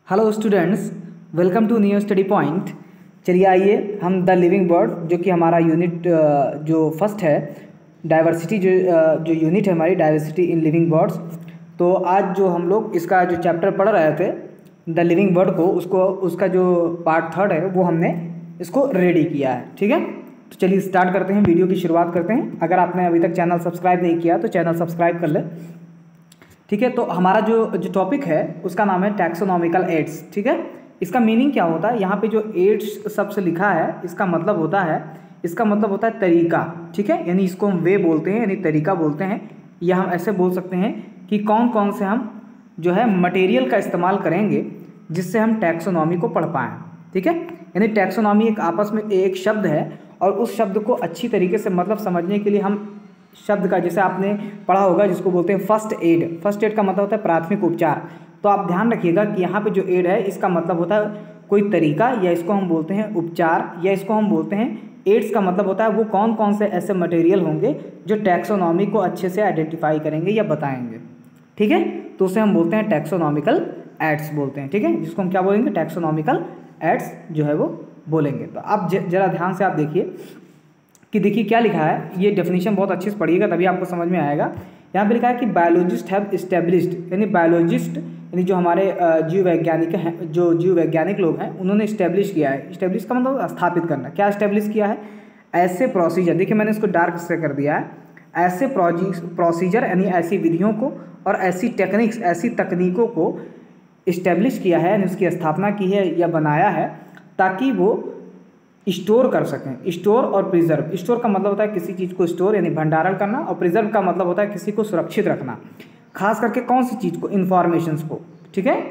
Hello students, welcome to new study point. चलिए आइए हम द लिविंग बर्ड जो कि हमारा यूनिट जो फर्स्ट है डाइवर्सिटी जो यूनिट है हमारी डाइवर्सिटी इन लिविंग बर्ड्स। तो आज जो हम लोग इसका जो चैप्टर पढ़ रहे थे द लिविंग बर्ड को उसका जो पार्ट थर्ड है वो हमने इसको रेडी किया है। ठीक है, तो चलिए स्टार्ट करते हैं, वीडियो की शुरुआत करते हैं। अगर आपने अभी तक चैनल सब्सक्राइब नहीं किया तो चैनल सब्सक्राइब कर ले। ठीक है, तो हमारा जो टॉपिक है उसका नाम है टैक्सोनॉमिकल एड्स। ठीक है, इसका मीनिंग क्या होता है, यहाँ पे जो एड्स शब्द लिखा है इसका मतलब होता है तरीका। ठीक है, यानी इसको हम वे बोलते हैं, यानी तरीका बोलते हैं, या हम ऐसे बोल सकते हैं कि कौन कौन से हम जो है मटेरियल का इस्तेमाल करेंगे जिससे हम टैक्सोनॉमी को पढ़ पाएँ। ठीक है, यानी टैक्सोनॉमी एक आपस में एक शब्द है और उस शब्द को अच्छी तरीके से मतलब समझने के लिए हम शब्द का, जैसे आपने पढ़ा होगा जिसको बोलते हैं फर्स्ट एड। फर्स्ट एड का मतलब होता है प्राथमिक उपचार। तो आप ध्यान रखिएगा कि यहाँ पे जो एड है इसका मतलब होता है कोई तरीका, या इसको हम बोलते हैं उपचार, या इसको हम बोलते हैं एड्स का मतलब होता है वो कौन कौन से ऐसे मटेरियल होंगे जो टैक्सोनॉमी को अच्छे से आइडेंटिफाई करेंगे या बताएंगे। ठीक है, तो उसे हम बोलते हैं टैक्सोनॉमिकल एड्स बोलते हैं। ठीक है, जिसको हम क्या बोलेंगे, टैक्सोनॉमिकल एड्स जो है वो बोलेंगे। तो आप जरा ध्यान से आप देखिए कि देखिए क्या लिखा है, ये डेफिनेशन बहुत अच्छे से पढ़िएगा तभी आपको समझ में आएगा। यहाँ पे लिखा है कि बायोलॉजिस्ट हैव इस्टेब्लिश्ड, यानी बायोलॉजिस्ट यानी जो हमारे जीव वैज्ञानिक हैं, जो जीव वैज्ञानिक लोग हैं उन्होंने इस्टेब्लिश किया है। इस्टेब्लिश का मतलब स्थापित करना। क्या इस्टेब्लिश किया है, ऐसे प्रोसीजर, देखिए मैंने इसको डार्क से कर दिया है, ऐसे प्रोसीजर यानी ऐसी विधियों को और ऐसी टेक्निक्स, ऐसी तकनीकों को इस्टेब्लिश किया है, यानी उसकी स्थापना की है या बनाया है ताकि वो स्टोर कर सकें। स्टोर और प्रिजर्व, स्टोर का मतलब होता है किसी चीज़ को स्टोर यानी भंडारण करना, और प्रिजर्व का मतलब होता है किसी को सुरक्षित रखना। खास करके कौन सी चीज़ को, इन्फॉर्मेशंस को। ठीक है,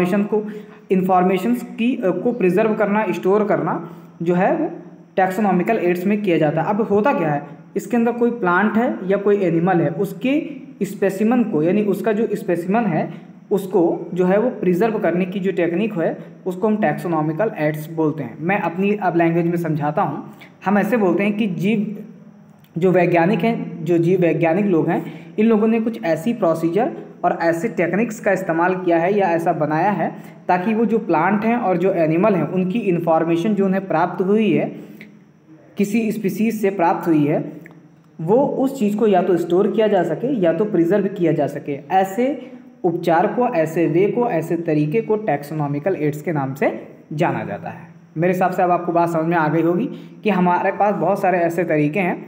इन्फॉर्मेशंस को प्रिजर्व करना, स्टोर करना जो है वो टैक्सोनॉमिकल एड्स में किया जाता है। अब होता क्या है, इसके अंदर कोई प्लांट है या कोई एनिमल है, उसके स्पेसिमन को, यानी उसका जो स्पेसिमन है उसको जो है वो प्रिजर्व करने की जो टेक्निक है उसको हम टैक्सोनॉमिकल एड्स बोलते हैं। मैं अपनी अब लैंग्वेज में समझाता हूँ। हम ऐसे बोलते हैं कि जो वैज्ञानिक हैं, जो जीव वैज्ञानिक लोग हैं, इन लोगों ने कुछ ऐसी प्रोसीजर और ऐसे टेक्निक्स का इस्तेमाल किया है या ऐसा बनाया है ताकि वो जो प्लांट हैं और जो एनिमल हैं उनकी इन्फॉर्मेशन जो उन्हें प्राप्त हुई है, किसी स्पीसीज से प्राप्त हुई है, वो उस चीज़ को या तो स्टोर किया जा सके या तो प्रिजर्व किया जा सके। ऐसे उपचार को, ऐसे वे को, ऐसे तरीके को टैक्सोनॉमिकल एड्स के नाम से जाना जाता है। मेरे हिसाब से अब आपको बात समझ में आ गई होगी कि हमारे पास बहुत सारे ऐसे तरीके हैं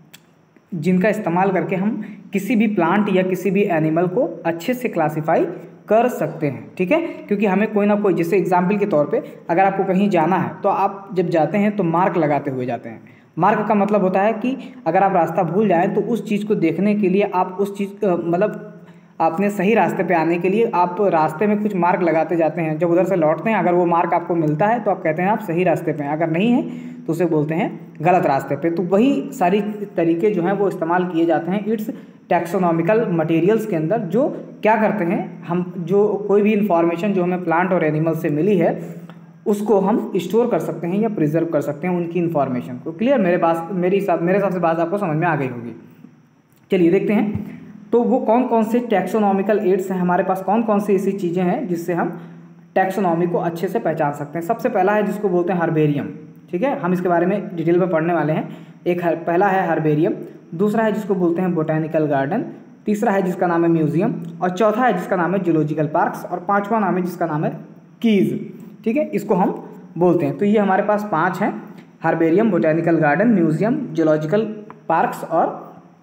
जिनका इस्तेमाल करके हम किसी भी प्लांट या किसी भी एनिमल को अच्छे से क्लासिफाई कर सकते हैं। ठीक है, क्योंकि हमें कोई ना कोई, जैसे एग्जाम्पल के तौर पे अगर आपको कहीं जाना है तो आप जब जाते हैं तो मार्क लगाते हुए जाते हैं। मार्क का मतलब होता है कि अगर आप रास्ता भूल जाएं तो उस चीज़ को देखने के लिए आप उस चीज़ मतलब अपने सही रास्ते पे आने के लिए आप रास्ते में कुछ मार्क लगाते जाते हैं। जब उधर से लौटते हैं अगर वो मार्क आपको मिलता है तो आप कहते हैं आप सही रास्ते पे हैं, अगर नहीं है तो उसे बोलते हैं गलत रास्ते पे। तो वही सारी तरीके जो हैं वो इस्तेमाल किए जाते हैं इट्स टैक्सोनॉमिकल मटेरियल्स के अंदर, जो क्या करते हैं, हम जो कोई भी इंफॉर्मेशन जो हमें प्लांट और एनिमल से मिली है उसको हम स्टोर कर सकते हैं या प्रिजर्व कर सकते हैं उनकी इन्फॉर्मेशन को। क्लियर, मेरे हिसाब से बात आपको समझ में आ गई होगी। चलिए देखते हैं तो वो कौन कौन से टैक्सोनॉमिकल एड्स हैं हमारे पास, कौन कौन सी ऐसी चीज़ें हैं जिससे हम टैक्सोनॉमी को अच्छे से पहचान सकते हैं। सबसे पहला है जिसको बोलते हैं हर्बेरियम। ठीक है, हम इसके बारे में डिटेल में पढ़ने वाले हैं। पहला है हर्बेरियम, दूसरा है जिसको बोलते हैं बोटैनिकल गार्डन, तीसरा है जिसका नाम है म्यूजियम, और चौथा है जिसका नाम है जूलॉजिकल पार्क्स, और पाँचवा नाम है जिसका नाम है कीज। ठीक है, इसको हम बोलते हैं। तो ये हमारे पास 5 हैं, herbarium, botanical garden, museum, zoological parks और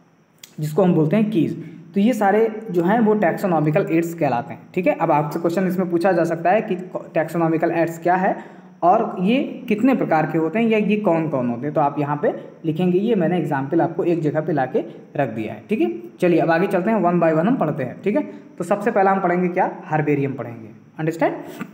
जिसको हम बोलते हैं कीज। तो ये सारे जो हैं वो टैक्सोनॉमिकल एड्स कहलाते हैं। ठीक है, अब आपसे क्वेश्चन इसमें पूछा जा सकता है कि टैक्सोनॉमिकल एड्स क्या है और ये कितने प्रकार के होते हैं या ये कौन कौन होते हैं। तो आप यहाँ पे लिखेंगे, ये मैंने एग्जाम्पल आपको एक जगह पे लाके रख दिया है। ठीक है, चलिए अब आगे चलते हैं, 1 बाय 1 हम पढ़ते हैं। ठीक है, तो सबसे पहला हम पढ़ेंगे क्या, हर्बेरियम पढ़ेंगे। अंडरस्टैंड।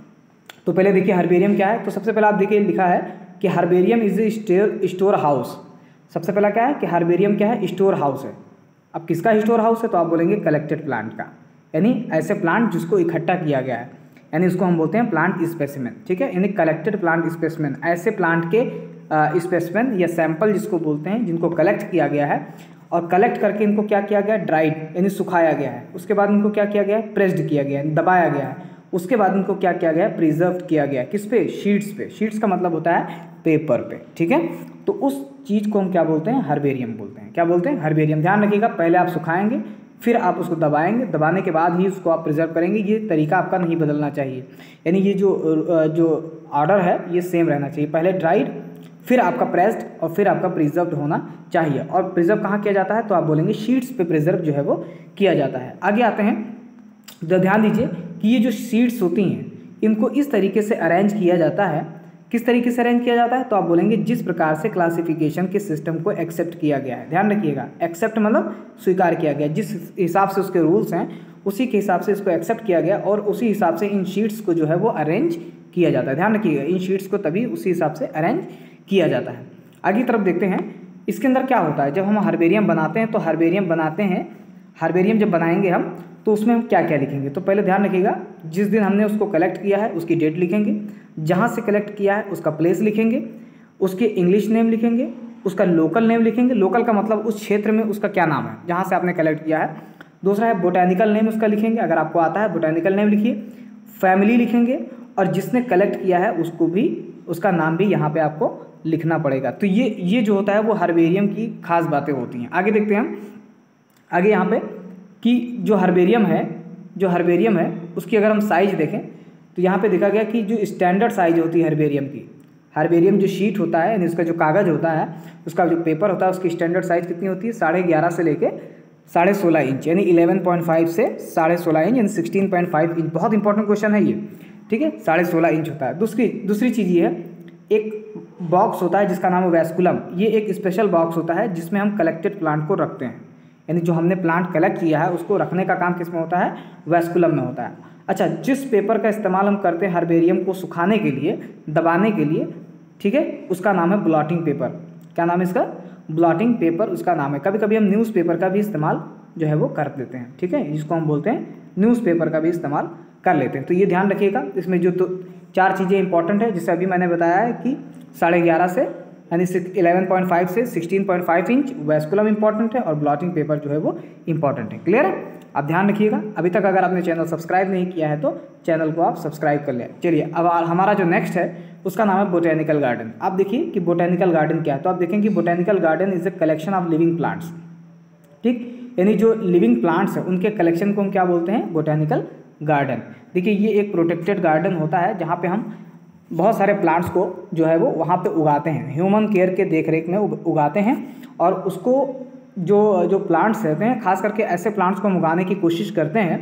तो पहले देखिए हर्बेरियम क्या है। तो सबसे पहला आप देखिए लिखा है कि herbarium is a store house. सबसे पहला क्या है कि हर्बेरियम क्या है, स्टोर हाउस है। अब किसका स्टोर हाउस है, तो आप बोलेंगे कलेक्टेड प्लांट का, यानी ऐसे प्लांट जिसको इकट्ठा किया गया है, यानी उसको हम बोलते हैं प्लांट स्पेसिमेन। ठीक है, यानी कलेक्टेड प्लांट स्पेसिमेन, ऐसे प्लांट के स्पेसिमेन या सैंपल जिसको बोलते हैं, जिनको कलेक्ट किया गया है और कलेक्ट करके इनको क्या किया गया, ड्राइड यानी सुखाया गया है। उसके बाद इनको क्या किया गया है, प्रेस्ड किया गया है, दबाया गया है। उसके बाद इनको क्या किया गया, प्रिजर्व किया गया। किस पे, शीट्स पे। शीट्स का मतलब होता है पेपर पे, ठीक है। तो उस चीज़ को हम क्या बोलते हैं, हर्बेरियम बोलते हैं। क्या बोलते हैं, हर्बेरियम। ध्यान रखिएगा, पहले आप सुखाएंगे, फिर आप उसको दबाएंगे, दबाने के बाद ही उसको आप प्रिजर्व करेंगे। ये तरीका आपका नहीं बदलना चाहिए, यानी ये जो ऑर्डर है ये सेम रहना चाहिए। पहले ड्राइड, फिर आपका प्रेस्ड और फिर आपका प्रिजर्व्ड होना चाहिए। और प्रिजर्व कहाँ किया जाता है, तो आप बोलेंगे शीट्स पे प्रिजर्व जो है वो किया जाता है। आगे आते हैं, तो ध्यान दीजिए कि ये जो शीट्स होती हैं इनको इस तरीके से अरेंज किया जाता है। किस तरीके से अरेंज किया जाता है, तो आप बोलेंगे जिस प्रकार से क्लासिफिकेशन के सिस्टम को एक्सेप्ट किया गया है। ध्यान रखिएगा, एक्सेप्ट मतलब स्वीकार किया गया, जिस हिसाब से उसके रूल्स हैं उसी के हिसाब से इसको एक्सेप्ट किया गया और उसी हिसाब से इन शीट्स को जो है वो अरेंज किया जाता है। ध्यान रखिएगा, इन शीट्स को तभी उसी हिसाब से अरेंज किया जाता है। आगे तरफ देखते हैं, इसके अंदर क्या होता है। जब हम हर्बेरियम बनाते हैं तो हर्बेरियम जब बनाएंगे हम तो उसमें हम क्या क्या लिखेंगे, तो पहले ध्यान रखिएगा, जिस दिन हमने उसको कलेक्ट किया है उसकी डेट लिखेंगे, जहाँ से कलेक्ट किया है उसका प्लेस लिखेंगे, उसके इंग्लिश नेम लिखेंगे, उसका लोकल नेम लिखेंगे। लोकल का मतलब उस क्षेत्र में उसका क्या नाम है जहाँ से आपने कलेक्ट किया है। दूसरा है बोटैनिकल नेम उसका लिखेंगे, अगर आपको आता है बोटैनिकल नेम लिखिए। फैमिली लिखेंगे और जिसने कलेक्ट किया है उसको भी, उसका नाम भी यहाँ पे आपको लिखना पड़ेगा। तो ये जो होता है वो हर्बेरियम की खास बातें होती हैं। आगे देखते हैं हम, आगे यहाँ पे कि जो हर्बेरियम है उसकी अगर हम साइज़ देखें तो यहाँ पे देखा गया कि जो स्टैंडर्ड साइज़ होती है हर्बेरियम जो शीट होता है, यानी उसका जो कागज़ होता है, उसका जो पेपर होता है, उसकी स्टैंडर्ड साइज़ कितनी होती है, 11.5 से लेके 16.5 इंच, यानी 11.5 से 16.5 इंच, यानी 16.5 इंच। बहुत इंपॉर्टेंट क्वेश्चन है ये, ठीक है, 16.5 इंच होता है। दूसरी चीज़ ये है, एक बॉक्स होता है जिसका नाम है वैस्कुलम। ये एक स्पेशल बॉक्स होता है जिसमें हम कलेक्टेड प्लांट को रखते हैं, यानी जो हमने प्लांट कलेक्ट किया है उसको रखने का काम किस में होता है, वैस्कुलम में होता है। अच्छा, जिस पेपर का इस्तेमाल हम करते हैं हर्बेरियम को सुखाने के लिए, दबाने के लिए, ठीक है, उसका नाम है ब्लॉटिंग पेपर। क्या नाम है इसका, ब्लॉटिंग पेपर उसका नाम है। कभी कभी हम न्यूज़पेपर का भी इस्तेमाल जो है वो कर देते हैं, ठीक है, जिसको हम बोलते हैं न्यूज़पेपर का भी इस्तेमाल कर लेते हैं। तो ये ध्यान रखिएगा, इसमें जो तो 4 चीज़ें इंपॉर्टेंट है, जिससे अभी मैंने बताया है कि 11.5 से यानी 11.5 से 16.5 इंच वैस्कुलम इंपॉर्टेंट है और ब्लॉटिंग पेपर जो है वो इंपॉर्टेंट है। क्लियर है, आप ध्यान रखिएगा। अभी तक अगर आपने चैनल सब्सक्राइब नहीं किया है तो चैनल को आप सब्सक्राइब कर लें। चलिए, अब हमारा जो नेक्स्ट है उसका नाम है बोटेनिकल गार्डन। आप देखिए कि बोटेनिकल गार्डन क्या है, तो आप देखेंगे botanical garden is a collection of living plants, ठीक, यानी जो लिविंग प्लांट्स हैं उनके कलेक्शन को हम क्या बोलते हैं, बोटेनिकल गार्डन। देखिए, ये एक प्रोटेक्टेड गार्डन होता है जहाँ पे हम बहुत सारे प्लांट्स को जो है वो वहाँ पे उगाते हैं, ह्यूमन केयर के देखरेख में उगाते हैं। और उसको जो प्लांट्स रहते हैं, खास करके ऐसे प्लांट्स को हम उगाने की कोशिश करते हैं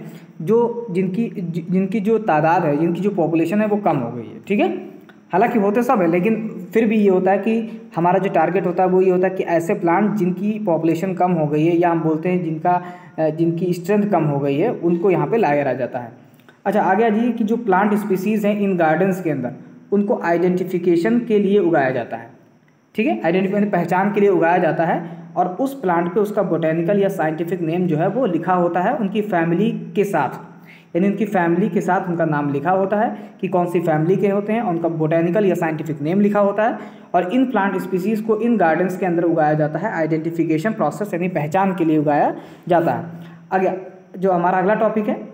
जिनकी जो तादाद है, जिनकी जो पॉपुलेशन है वो कम हो गई है, ठीक है। हालांकि होते सब है, लेकिन फिर भी ये होता है कि हमारा जो टारगेट होता है वो ये होता है कि ऐसे प्लांट जिनकी पॉपुलेशन कम हो गई है, या हम बोलते हैं जिनकी स्ट्रेंथ कम हो गई है, उनको यहाँ पे लाया रहा जाता है। अच्छा, आगे आ जाइए कि जो प्लांट स्पीसीज़ हैं इन गार्डन्स के अंदर, उनको आइडेंटिफिकेशन के लिए उगाया जाता है, ठीक है, आइडेंटिफिकेशन पहचान के लिए उगाया जाता है। और उस प्लांट पे उसका बोटेनिकल या साइंटिफिक नेम जो है वो लिखा होता है उनकी फैमिली के साथ, यानी उनकी फैमिली के साथ उनका नाम लिखा होता है कि कौन सी फैमिली के होते हैं, उनका बोटेनिकल या साइंटिफिक नेम लिखा होता है। और इन प्लांट स्पीसीज़ को इन गार्डन्स के अंदर उगाया जाता है, आइडेंटिफिकेशन प्रोसेस यानी पहचान के लिए उगाया जाता है। आगे जो हमारा अगला टॉपिक है,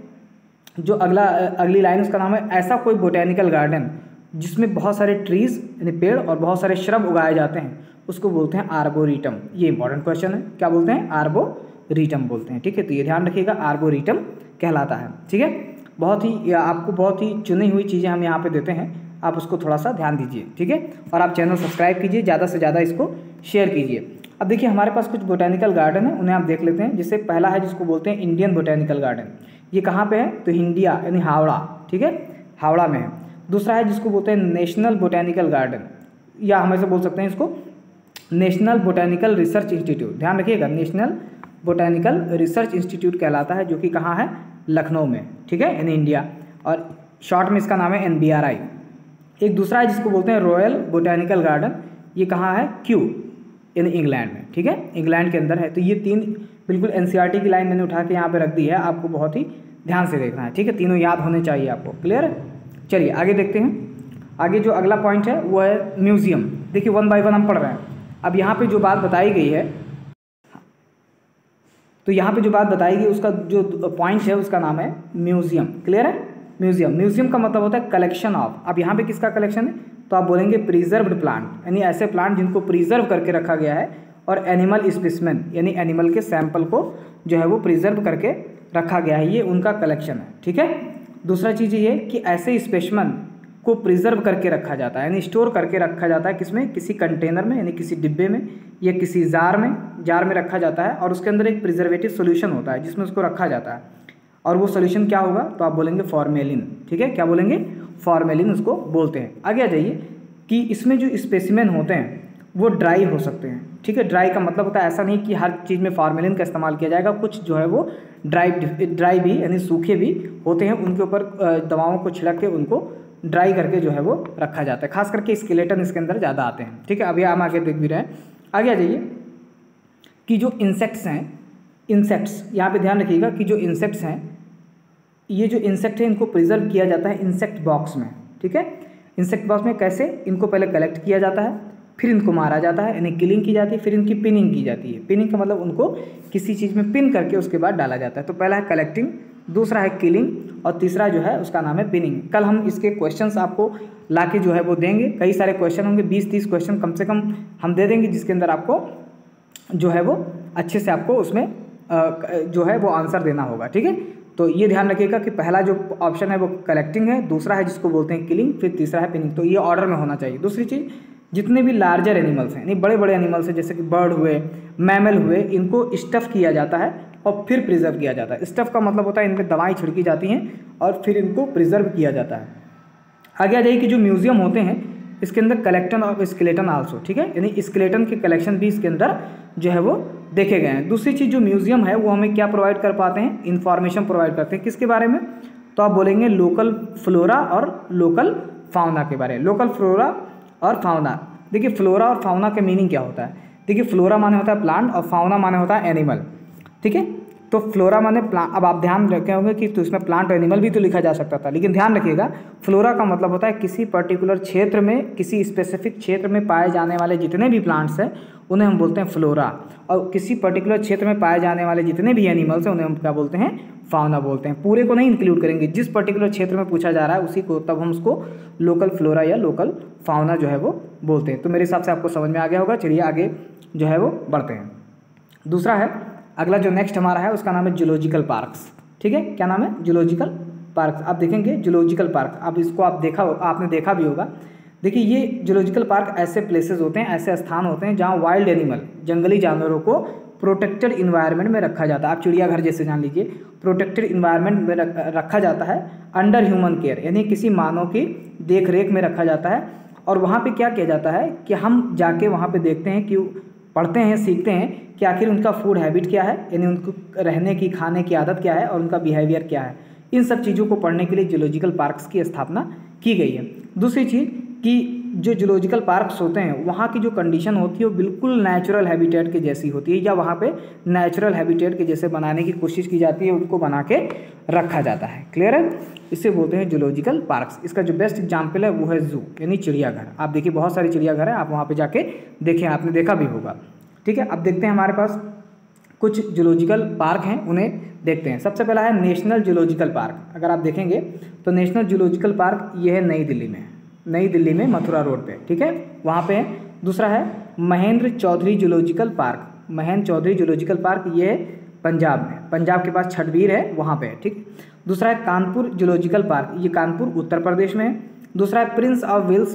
जो अगली लाइन उसका नाम है ऐसा कोई बोटेनिकल गार्डन जिसमें बहुत सारे ट्रीज़ यानी पेड़ और बहुत सारे श्रब उगाए जाते हैं, उसको बोलते हैं आर्बोरीटम। ये इंपॉर्टेंट क्वेश्चन है, क्या बोलते हैं, आर्बोरीटम बोलते हैं, ठीक है। तो ये ध्यान रखिएगा, आर्बोरीटम कहलाता है, ठीक है। आपको बहुत ही चुनी हुई चीज़ें हम यहाँ पे देते हैं, आप उसको थोड़ा सा ध्यान दीजिए, ठीक है। और आप चैनल सब्सक्राइब कीजिए, ज़्यादा से ज़्यादा इसको शेयर कीजिए। अब देखिए, हमारे पास कुछ बोटेनिकल गार्डन है, उन्हें आप देख लेते हैं। जिससे पहला है जिसको बोलते हैं इंडियन बोटेनिकल गार्डन। ये कहाँ पे है, तो इंडिया यानी हावड़ा, ठीक है, हावड़ा में है। दूसरा है जिसको बोलते हैं नेशनल बोटेनिकल गार्डन, या हम ऐसे बोल सकते हैं इसको नेशनल बोटेनिकल रिसर्च इंस्टीट्यूट। ध्यान रखिएगा, नेशनल बोटेनिकल रिसर्च इंस्टीट्यूट कहलाता है, जो कि कहाँ है, लखनऊ में, ठीक है, यानी इंडिया। और शॉर्ट में इसका नाम है NBRI। एक दूसरा है जिसको बोलते हैं रॉयल बोटेनिकल गार्डन, ये कहाँ है, क्यू यानी इंग्लैंड में, ठीक है, इंग्लैंड के अंदर है। तो ये 3 बिल्कुल NCERT की लाइन मैंने उठा के यहाँ पे रख दी है, आपको बहुत ही ध्यान से देखना है, ठीक है, तीनों याद होने चाहिए आपको। क्लियर है, चलिए आगे देखते हैं। आगे जो अगला पॉइंट है वो है म्यूज़ियम। देखिए, 1 बाय 1 हम पढ़ रहे हैं। अब यहाँ पे जो बात बताई गई है, तो यहाँ पे जो बात बताई गई उसका जो पॉइंट है उसका नाम है म्यूज़ियम। क्लियर है, म्यूजियम। म्यूजियम का मतलब होता है कलेक्शन ऑफ। अब यहाँ पे किसका कलेक्शन है, तो आप बोलेंगे प्रिजर्व्ड प्लांट, यानी ऐसे प्लांट जिनको प्रिजर्व करके रखा गया है, और एनिमल स्पेसिमेन यानी एनिमल के सैंपल को जो है वो प्रिजर्व करके रखा गया है, ये उनका कलेक्शन है। ठीक है। दूसरा चीज़ ये कि ऐसे स्पेसिमेन को प्रिजर्व करके रखा जाता है, यानी स्टोर करके रखा जाता है किसमें, किसी कंटेनर में यानी किसी डिब्बे में या किसी जार में रखा जाता है, और उसके अंदर एक प्रिजर्वेटिव सोल्यूशन होता है जिसमें उसको रखा जाता है, और वो सोल्यूशन क्या होगा, तो आप बोलेंगे फॉर्मेलिन। ठीक है, क्या बोलेंगे, फॉर्मेलिन उसको बोलते हैं। आगे आ जाइए कि इसमें जो स्पेसिमेन होते हैं वो ड्राई हो सकते हैं। ठीक है, ड्राई का मतलब होता है ऐसा नहीं कि हर चीज़ में फॉर्मेलिन का इस्तेमाल किया जाएगा, कुछ जो है वो ड्राई भी यानी सूखे भी होते हैं, उनके ऊपर दवाओं को छिड़क के उनको ड्राई करके जो है वो रखा जाता है। खास करके स्केलेटन इसके अंदर ज़्यादा आते हैं। ठीक है, अभी हम आगे देख भी रहे हैं। आगे आ जाइए कि जो इंसेक्ट्स हैं, इंसेक्ट्स यहाँ पे ध्यान रखिएगा कि जो इंसेक्ट्स हैं, ये जो इंसेक्ट है इनको प्रिजर्व किया जाता है इंसेक्ट बॉक्स में। ठीक है, इंसेक्ट बॉक्स में कैसे, इनको पहले कलेक्ट किया जाता है, फिर इनको मारा जाता है यानी किलिंग की जाती है, फिर इनकी पिनिंग की जाती है। पिनिंग का मतलब उनको किसी चीज़ में पिन करके उसके बाद डाला जाता है। तो पहला है कलेक्टिंग, दूसरा है किलिंग, और तीसरा जो है उसका नाम है पिनिंग। कल हम इसके क्वेश्चंस आपको लाके जो है वो देंगे, कई सारे क्वेश्चन होंगे, 20-30 क्वेश्चन कम से कम हम दे देंगे, जिसके अंदर आपको जो है वो अच्छे से आपको उसमें जो है वो आंसर देना होगा। ठीक है, तो ये ध्यान रखिएगा कि पहला जो ऑप्शन है वो कलेक्टिंग है, दूसरा है जिसको बोलते हैं किलिंग, फिर तीसरा है पिनिंग। तो ये ऑर्डर में होना चाहिए। दूसरी चीज़, जितने भी लार्जर एनिमल्स हैं, यानी बड़े बड़े एनिमल्स हैं, जैसे कि बर्ड हुए, मैमल हुए, इनको स्टफ़ किया जाता है और फिर प्रिजर्व किया जाता है। स्टफ़ का मतलब होता है इनमें दवाएं छिड़की जाती हैं और फिर इनको प्रिजर्व किया जाता है। आगे आ जाइए कि जो म्यूजियम होते हैं इसके अंदर कलेक्शन ऑफ स्केलेटन आल्सो। ठीक है, यानी स्केलेटन के कलेक्शन भी इसके अंदर जो है वो देखे गए हैं। दूसरी चीज़, जो म्यूजियम है वो हमें क्या प्रोवाइड कर पाते हैं, इन्फॉर्मेशन प्रोवाइड करते हैं। किसके बारे में, तो आप बोलेंगे लोकल फ्लोरा और लोकल फाउना के बारे में। लोकल फ्लोरा और फाउना, देखिए फ्लोरा और फाउना का मीनिंग क्या होता है। देखिए फ्लोरा माने होता है प्लांट और फाउना माने होता है एनिमल। ठीक है, तो फ्लोरा माने प्लांट, अब आप ध्यान रखे होंगे कि तो इसमें प्लांट और एनिमल भी तो लिखा जा सकता था, लेकिन ध्यान रखिएगा फ्लोरा का मतलब होता है किसी पर्टिकुलर क्षेत्र में, किसी स्पेसिफिक क्षेत्र में पाए जाने वाले जितने भी प्लांट्स हैं उन्हें हम बोलते हैं फ्लोरा, और किसी पर्टिकुलर क्षेत्र में पाए जाने वाले जितने भी एनिमल्स हैं उन्हें हम क्या बोलते हैं, फाउना बोलते हैं। पूरे को नहीं इंक्लूड करेंगे, जिस पर्टिकुलर क्षेत्र में पूछा जा रहा है उसी को तब हम उसको लोकल फ्लोरा या लोकल फाउना जो है वो बोलते हैं। तो मेरे हिसाब से आपको समझ में आ गया होगा। चलिए आगे जो है वो बढ़ते हैं। दूसरा है, अगला जो नेक्स्ट हमारा है उसका नाम है जूलॉजिकल पार्क्स। ठीक है, क्या नाम है, जूलॉजिकल पार्क्स। आप देखेंगे जूलॉजिकल पार्क, अब इसको आपने देखा भी होगा। देखिए ये जूलॉजिकल पार्क ऐसे प्लेसेस होते हैं, ऐसे स्थान होते हैं जहाँ वाइल्ड एनिमल, जंगली जानवरों को प्रोटेक्टेड इन्वायरमेंट में रखा जाता है। आप चिड़ियाघर जैसे जान लीजिए, प्रोटेक्टेड इन्वायरमेंट में रखा जाता है, अंडर ह्यूमन केयर यानी किसी मानव की देख रेख में रखा जाता है। और वहाँ पे क्या किया जाता है कि हम जाके वहाँ पे देखते हैं कि पढ़ते हैं, सीखते हैं कि आखिर उनका फूड हैबिट क्या है, यानी उनको रहने की, खाने की आदत क्या है और उनका बिहेवियर क्या है। इन सब चीज़ों को पढ़ने के लिए जूलॉजिकल पार्क्स की स्थापना की गई है। दूसरी चीज़ कि जो जूलॉजिकल पार्क्स होते हैं वहाँ की जो कंडीशन होती है वो बिल्कुल नेचुरल हैबिटेट के जैसी होती है, या वहाँ पे नेचुरल हैबिटेट के जैसे बनाने की कोशिश की जाती है, उनको बना के रखा जाता है। क्लियर है, इसे बोलते हैं जूलॉजिकल पार्क्स। इसका जो बेस्ट एग्जाम्पल है वो है जू यानी चिड़ियाघर। आप देखिए बहुत सारे चिड़ियाघर हैं, आप वहाँ पर जाके देखें, आपने देखा भी होगा। ठीक है, अब देखते हैं हमारे पास कुछ जूलॉजिकल पार्क हैं, उन्हें देखते हैं। सबसे पहला है नेशनल जूलॉजिकल पार्क। अगर आप देखेंगे तो नेशनल जूलॉजिकल पार्क ये है नई दिल्ली में मथुरा रोड पे। ठीक है, वहाँ पे है। दूसरा है Mahendra Chaudhary zoological park. Mahendra Chaudhary zoological park ये पंजाब में, पंजाब के पास छठबीर है वहाँ पे है। ठीक, दूसरा है कानपुर जूलॉजिकल पार्क, ये कानपुर उत्तर प्रदेश में है। दूसरा है प्रिंस ऑफ वेल्स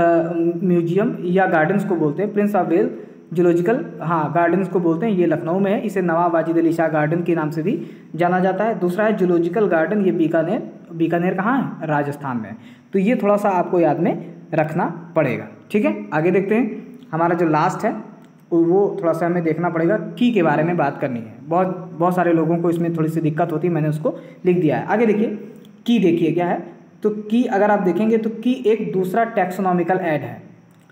म्यूजियम या गार्डन्स को बोलते हैं, Prince of Wales zoological gardens को बोलते हैं, ये लखनऊ में है। इसे नवाब वाजिद अली शाह गार्डन के नाम से भी जाना जाता है। दूसरा है जूलॉजिकल गार्डन, ये बीकानेर कहाँ है, राजस्थान में। तो ये थोड़ा सा आपको याद में रखना पड़ेगा। ठीक है, आगे देखते हैं। हमारा जो लास्ट है वो थोड़ा सा हमें देखना पड़ेगा, की के बारे में बात करनी है। बहुत सारे लोगों को इसमें थोड़ी सी दिक्कत होती है, मैंने उसको लिख दिया है। आगे देखिए की, देखिए क्या है, तो की अगर आप देखेंगे तो की एक दूसरा टैक्सोनॉमिकल ऐड है।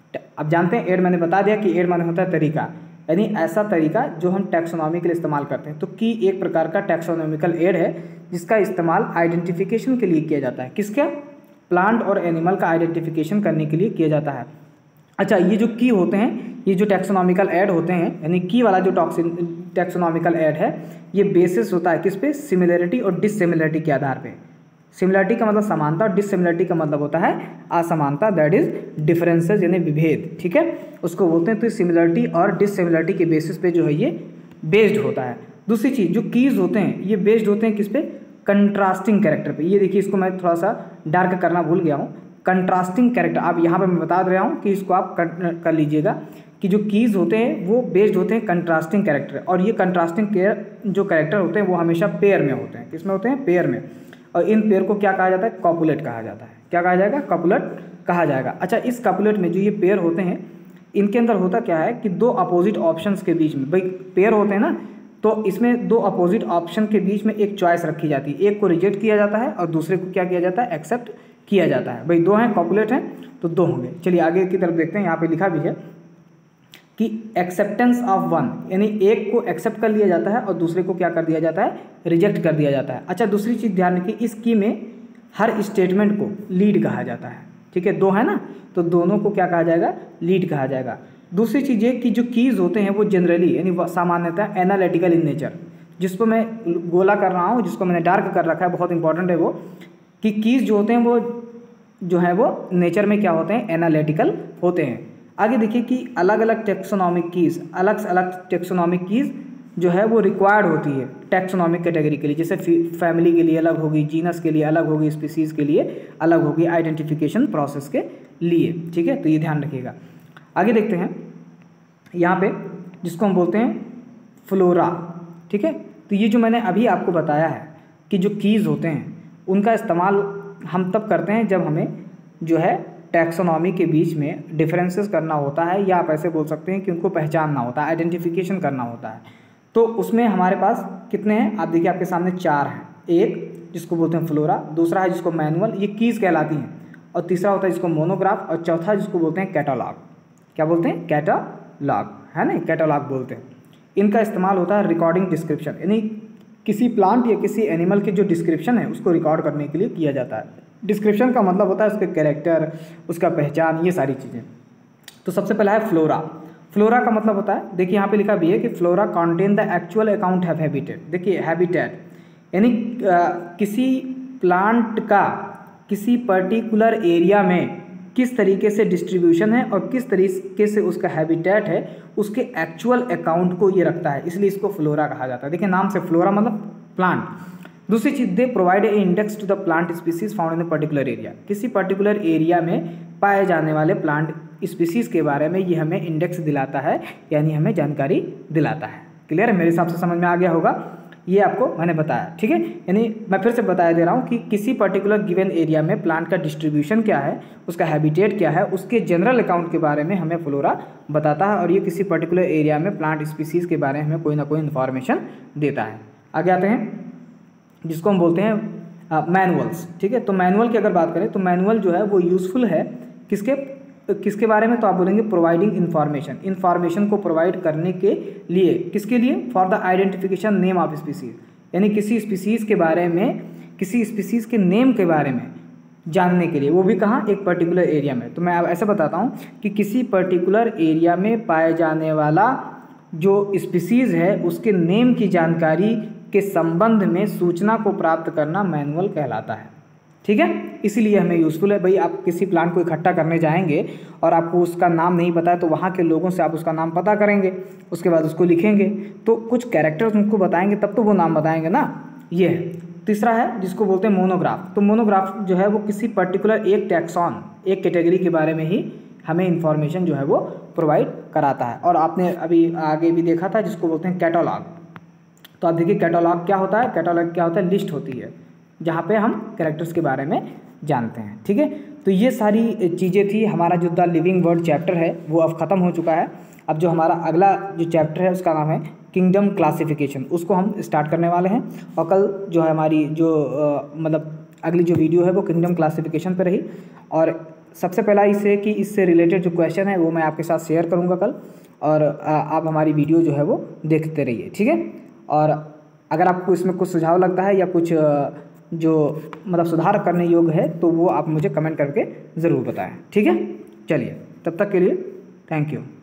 अब जानते हैं ऐड, मैंने बता दिया कि ऐड माने होता है तरीका, यानी ऐसा तरीका जो हम टैक्सोनॉमी के लिए इस्तेमाल करते हैं। तो की एक प्रकार का टैक्सोनॉमिकल ऐड है जिसका इस्तेमाल आइडेंटिफिकेशन के लिए किया जाता है। किसका, प्लांट और एनिमल का आइडेंटिफिकेशन करने के लिए किया जाता है। अच्छा, ये जो की होते हैं, ये जो टैक्सोनॉमिकल ऐड होते हैं, यानी की वाला जो टैक्सोनॉमिकल ऐड है, ये बेसिस होता है किस पे, सिमिलरिटी और डिससिमिलरिटी के आधार पे। सिमिलरिटी का मतलब समानता और डिससिमिलरिटी का मतलब होता है असमानता, दैट इज डिफरेंसेस यानी विभेद। ठीक है, उसको बोलते हैं। तो सिमिलरिटी और डिससिमिलरिटी के बेसिस पे जो है ये बेस्ड होता है। दूसरी चीज़ जो कीज होते हैं ये बेस्ड होते हैं किस पे, कंट्रास्टिंग कैरेक्टर पे। ये देखिए, इसको मैं थोड़ा सा डार्क करना भूल गया हूँ। कंट्रास्टिंग कैरेक्टर आप यहाँ पे मैं बता रहा हूँ कि इसको आप कर लीजिएगा कि जो कीज होते हैं वो बेस्ड होते हैं कंट्रास्टिंग कैरेक्टर, और ये कंट्रास्टिंग जो कैरेक्टर होते हैं वो हमेशा पेयर में होते हैं। किसमें होते हैं, पेयर में। और इन पेयर को क्या कहा जाता है, कॉपुलेट कहा जाता है। क्या कहा जाएगा, कॉपुलेट कहा जाएगा। अच्छा, इस कॉपुलेट में जो ये पेयर होते हैं इनके अंदर होता क्या है कि दो अपोजिट ऑप्शंस के बीच में, भाई पेयर होते हैं ना, तो इसमें दो अपोजिट ऑप्शन के बीच में एक चॉइस रखी जाती है। एक को रिजेक्ट किया जाता है और दूसरे को क्या किया जाता है, एक्सेप्ट किया जाता है। भाई दो हैं, कॉपुलेट हैं तो दो होंगे। चलिए आगे की तरफ देखते हैं। यहाँ पे लिखा भी है कि एक्सेप्टेंस ऑफ वन, यानी एक को एक्सेप्ट कर लिया जाता है और दूसरे को क्या कर दिया जाता है, रिजेक्ट कर दिया जाता है। अच्छा, दूसरी चीज़ ध्यान रखिए, इस की में हर स्टेटमेंट को लीड कहा जाता है। ठीक है, दो है ना, तो दोनों को क्या कहा जाएगा, लीड कहा जाएगा। दूसरी चीज़ ये कि जो कीज़ होते हैं वो जनरली यानी सामान्यतः एनालिटिकल इन नेचर, जिसको मैं गोला कर रहा हूँ, जिसको मैंने डार्क कर रखा है, बहुत इंपॉर्टेंट है वो, कि कीज़ जो होते हैं वो जो है वो नेचर में क्या होते हैं, एनालिटिकल होते हैं। आगे देखिए कि अलग अलग टेक्सोनॉमिक कीज़, अलग अलग टेक्सोनॉमिक कीज़ जो है वो रिक्वायर्ड होती है टेक्सोनॉमिक कैटेगरी के लिए। जैसे फैमिली के लिए अलग होगी, जीनस के लिए अलग होगी, स्पीसीज़ के लिए अलग होगी, आइडेंटिफिकेशन प्रोसेस के लिए। ठीक है, तो ये ध्यान रखिएगा। आगे देखते हैं यहाँ पे, जिसको हम बोलते हैं फ्लोरा। ठीक है, तो ये जो मैंने अभी आपको बताया है कि जो कीज़ होते हैं उनका इस्तेमाल हम तब करते हैं जब हमें जो है टैक्सोनॉमी के बीच में डिफरेंसेस करना होता है, या आप ऐसे बोल सकते हैं कि उनको पहचानना होता है, आइडेंटिफिकेशन करना होता है। तो उसमें हमारे पास कितने हैं, आप देखिए आपके सामने चार हैं। एक जिसको बोलते हैं फ्लोरा, दूसरा है जिसको मैनुअल, ये कीज़ कहलाती हैं, और तीसरा होता है जिसको मोनोग्राफ, और चौथा जिसको बोलते हैं कैटालॉग। क्या बोलते हैं, कैटालॉग, है ना, कैटालॉग बोलते हैं। इनका इस्तेमाल होता है रिकॉर्डिंग डिस्क्रिप्शन, यानी किसी प्लांट या किसी एनिमल की जो डिस्क्रिप्शन है उसको रिकॉर्ड करने के लिए किया जाता है। डिस्क्रिप्शन का मतलब होता है उसके कैरेक्टर, उसका पहचान, ये सारी चीज़ें। तो सबसे पहला है फ्लोरा। फ्लोरा का मतलब होता है, देखिए यहाँ पे लिखा भी है कि flora contain the actual account have habitat. देखिए हैबिटेट यानी किसी प्लांट का किसी पर्टिकुलर एरिया में किस तरीके से डिस्ट्रीब्यूशन है और किस तरीके से उसका हैबिटेट है, उसके एक्चुअल अकाउंट को ये रखता है, इसलिए इसको फ्लोरा कहा जाता है। देखिए नाम से फ्लोरा मतलब प्लांट। दूसरी चीज़, they provide a index to the plant species found in the particular area. किसी पर्टिकुलर एरिया में पाए जाने वाले प्लांट स्पीसीज के बारे में ये हमें इंडेक्स दिलाता है, यानी हमें जानकारी दिलाता है। क्लियर है, मेरे हिसाब से समझ में आ गया होगा, ये आपको मैंने बताया। ठीक है, यानी मैं फिर से बता दे रहा हूँ कि किसी पर्टिकुलर गिवन एरिया में प्लांट का डिस्ट्रीब्यूशन क्या है, उसका हैबिटेट क्या है, उसके जनरल अकाउंट के बारे में हमें फ्लोरा बताता है, और ये किसी पर्टिकुलर एरिया में प्लांट स्पीसीज के बारे में हमें कोई ना कोई इन्फॉर्मेशन देता है। आगे आते हैं जिसको हम बोलते हैं मैनुअल्स। ठीक है, तो मैनुअल की अगर बात करें तो मैनुअल जो है वो यूज़फुल है किसके बारे में, तो आप बोलेंगे प्रोवाइडिंग इन्फॉर्मेशन को प्रोवाइड करने के लिए। किसके लिए, for the identification name of species, यानी किसी स्पीसीज़ के बारे में, किसी स्पीसीज़ के नेम के बारे में जानने के लिए, वो भी कहाँ, एक पर्टिकुलर एरिया में। तो मैं अब ऐसे बताता हूँ कि किसी पर्टिकुलर एरिया में पाए जाने वाला जो स्पीसीज़ है उसके नेम की जानकारी के संबंध में सूचना को प्राप्त करना मैनुअल कहलाता है। ठीक है, इसीलिए हमें यूज़फुल है। भाई आप किसी प्लांट को इकट्ठा करने जाएंगे और आपको उसका नाम नहीं पता है, तो वहाँ के लोगों से आप उसका नाम पता करेंगे, उसके बाद उसको लिखेंगे, तो कुछ कैरेक्टर्स उनको बताएंगे तब तो वो नाम बताएंगे ना। ये है। तीसरा है जिसको बोलते हैं मोनोग्राफ। तो मोनोग्राफ जो है वो किसी पर्टिकुलर एक टैक्सॉन, एक कैटेगरी के बारे में ही हमें इन्फॉर्मेशन जो है वो प्रोवाइड कराता है। और आपने अभी आगे भी देखा था जिसको बोलते हैं कैटलॉग। तो आप देखिए कैटलॉग क्या होता है, कैटलॉग क्या होता है, लिस्ट होती है जहाँ पे हम कैरेक्टर्स के बारे में जानते हैं। ठीक है, तो ये सारी चीज़ें थी। हमारा जो द लिविंग वर्ड चैप्टर है वो अब ख़त्म हो चुका है। अब जो हमारा अगला जो चैप्टर है उसका नाम है किंगडम क्लासिफिकेशन, उसको हम स्टार्ट करने वाले हैं। और कल जो है हमारी जो मतलब अगली जो वीडियो है वो किंगडम क्लासिफिकेशन पर रही। और सबसे पहला इससे रिलेटेड जो क्वेश्चन है वो मैं आपके साथ शेयर करूँगा कल, और आप हमारी वीडियो जो है वो देखते रहिए। ठीक है, और अगर आपको इसमें कुछ सुझाव लगता है या कुछ जो मतलब सुधार करने योग्य है तो वो आप मुझे कमेंट करके ज़रूर बताएं। ठीक है, चलिए तब तक के लिए थैंक यू।